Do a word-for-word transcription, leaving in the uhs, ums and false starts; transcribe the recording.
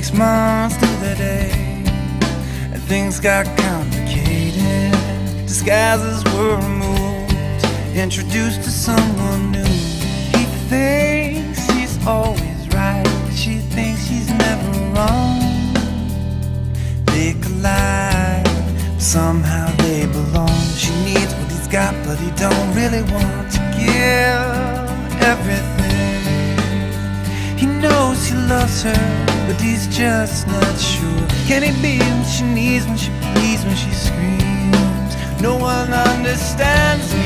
Six months to the day, and things got complicated. Disguises were removed, introduced to someone new. He thinks he's always right, she thinks she's never wrong. They collide, but somehow they belong. She needs what he's got, but he don't really want to give everything. He knows he loves her, but he's just not sure. Can he be what she needs when she pleads, when she screams? No one understands